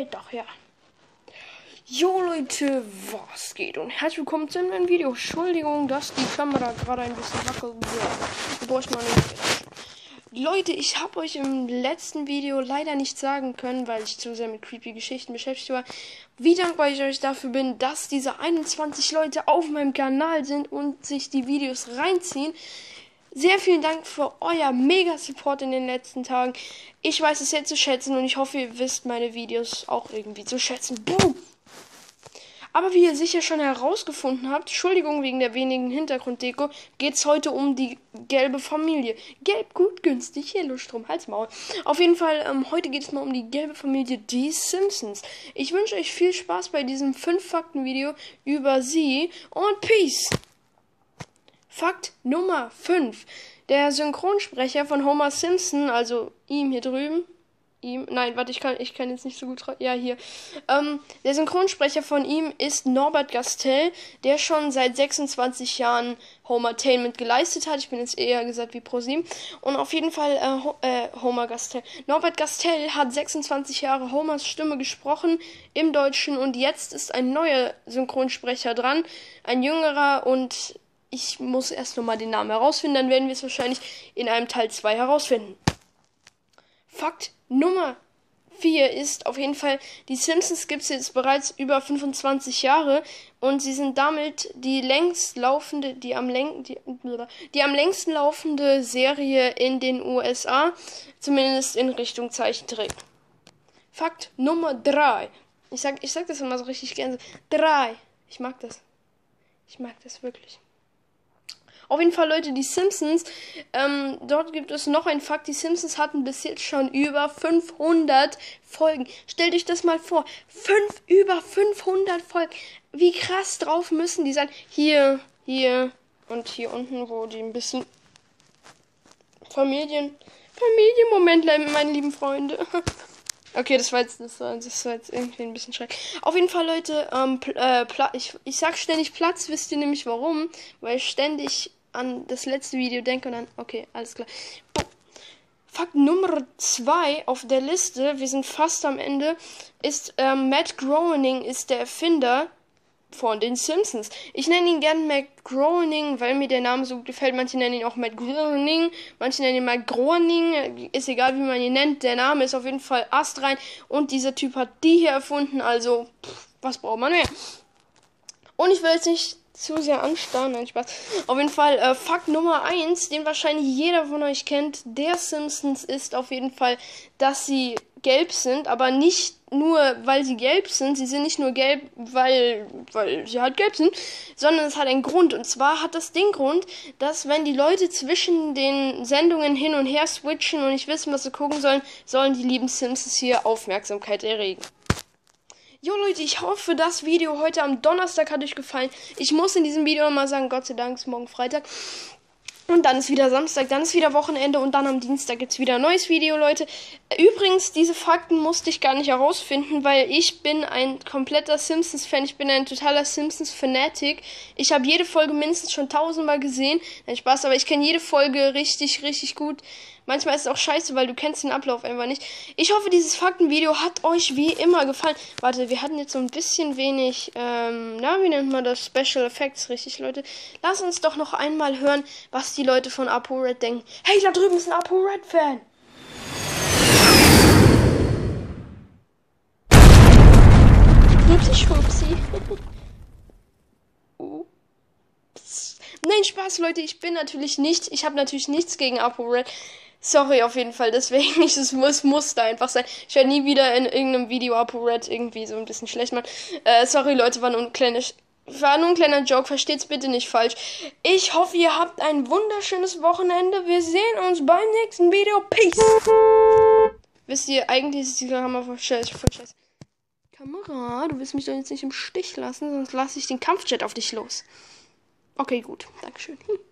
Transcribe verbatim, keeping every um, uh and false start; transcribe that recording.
geht doch, ja. Jo Leute, was geht? Und herzlich willkommen zu einem neuen Video. Entschuldigung, dass die Kamera gerade ein bisschen wackelt. Bevor ich mal nicht. Leute, ich habe euch im letzten Video leider nicht sagen können, weil ich zu sehr mit creepy Geschichten beschäftigt war, wie dankbar ich euch dafür bin, dass diese einundzwanzig Leute auf meinem Kanal sind und sich die Videos reinziehen. Sehr vielen Dank für euer Mega-Support in den letzten Tagen. Ich weiß es jetzt zu schätzen und ich hoffe, ihr wisst meine Videos auch irgendwie zu schätzen. Boom! Aber wie ihr sicher schon herausgefunden habt, Entschuldigung wegen der wenigen Hintergrunddeko, geht es heute um die gelbe Familie. Gelb, gut, günstig, hier Lustrum, Halsmaul. Auf jeden Fall, ähm, heute geht es mal um die gelbe Familie, die Simpsons. Ich wünsche euch viel Spaß bei diesem fünf Fakten Video über sie und Peace. Fakt Nummer fünf. Der Synchronsprecher von Homer Simpson, also ihm hier drüben, ihm, nein, warte, ich kann, ich kann jetzt nicht so gut, ja, hier, ähm, der Synchronsprecher von ihm ist Norbert Gastel, der schon seit sechsundzwanzig Jahren Homertainment geleistet hat. Ich bin jetzt eher gesagt wie ProSieben. Und auf jeden Fall, äh, Ho äh, Homer Gastel. Norbert Gastel hat sechsundzwanzig Jahre Homers Stimme gesprochen im Deutschen und jetzt ist ein neuer Synchronsprecher dran, ein jüngerer, und ich muss erst noch mal den Namen herausfinden, dann werden wir es wahrscheinlich in einem Teil zwei herausfinden. Fakt Nummer vier ist auf jeden Fall, die Simpsons gibt es jetzt bereits über fünfundzwanzig Jahre und sie sind damit die längst laufende, die am, läng die, die am längsten laufende Serie in den U S A, zumindest in Richtung Zeichentrick. Fakt Nummer drei. Ich sag, ich sag das immer so richtig gerne. Drei. Ich mag das. Ich mag das wirklich. Auf jeden Fall, Leute, die Simpsons, ähm, dort gibt es noch einen Fakt, die Simpsons hatten bis jetzt schon über fünfhundert Folgen. Stellt euch das mal vor, fünf, über fünfhundert Folgen. Wie krass drauf müssen die sein? Hier, hier und hier unten, wo die ein bisschen Familien, Familienmoment bleiben, meine lieben Freunde. Okay, das war jetzt, das war, das war jetzt irgendwie ein bisschen schräg. Auf jeden Fall, Leute, ähm, äh, ich, ich sag ständig Platz, wisst ihr nämlich warum? Weil ich ständig an das letzte Video denke und dann, okay, alles klar. Boom. Fakt Nummer zwei auf der Liste, wir sind fast am Ende, ist ähm, Matt Groening ist der Erfinder von den Simpsons. Ich nenne ihn gern Matt Groening, weil mir der Name so gut gefällt. Manche nennen ihn auch Matt Groening, manche nennen ihn Matt Groening. Ist egal, wie man ihn nennt. Der Name ist auf jeden Fall astrein und dieser Typ hat die hier erfunden. Also, pff, was braucht man mehr? Und ich will jetzt nicht zu sehr anstarren. Nein, Spaß. Auf jeden Fall, äh, Fakt Nummer eins, den wahrscheinlich jeder von euch kennt, der Simpsons, ist auf jeden Fall, dass sie gelb sind, aber nicht nur, weil sie gelb sind. Sie sind nicht nur gelb, weil, weil sie halt gelb sind, sondern es hat einen Grund. Und zwar hat das den Grund, dass wenn die Leute zwischen den Sendungen hin und her switchen und nicht wissen, was sie gucken sollen, sollen die lieben Simpsons hier Aufmerksamkeit erregen. Jo Leute, ich hoffe, das Video heute am Donnerstag hat euch gefallen. Ich muss in diesem Video nochmal sagen, Gott sei Dank ist morgen Freitag. Und dann ist wieder Samstag, dann ist wieder Wochenende und dann am Dienstag gibt es wieder ein neues Video, Leute. Übrigens, diese Fakten musste ich gar nicht herausfinden, weil ich bin ein kompletter Simpsons-Fan. Ich bin ein totaler Simpsons-Fanatic. Ich habe jede Folge mindestens schon tausendmal gesehen. Nein, Spaß, aber ich kenne jede Folge richtig, richtig gut. Manchmal ist es auch scheiße, weil du kennst den Ablauf einfach nicht. Ich hoffe, dieses Faktenvideo hat euch wie immer gefallen. Warte, wir hatten jetzt so ein bisschen wenig, ähm, na, wie nennt man das? Special Effects, richtig, Leute. Lass uns doch noch einmal hören, was die Leute von ApoRed denken. Hey, da drüben ist ein ApoRed-Fan. Schubsi, schubsi. Ups. Nein, Spaß, Leute, ich bin natürlich nicht, ich habe natürlich nichts gegen ApoRed. Sorry auf jeden Fall, deswegen, ich, es muss, muss da einfach sein. Ich werde nie wieder in irgendeinem Video ApoRed irgendwie so ein bisschen schlecht machen. Äh, sorry Leute, war nur ein kleiner, war nur ein kleiner Joke, versteht's bitte nicht falsch. Ich hoffe, ihr habt ein wunderschönes Wochenende. Wir sehen uns beim nächsten Video. Peace! Wisst ihr, eigentlich ist die Kamera voll scheiße, voll scheiße. Kamera, du willst mich doch jetzt nicht im Stich lassen, sonst lasse ich den Kampfjet auf dich los. Okay, gut, Dankeschön.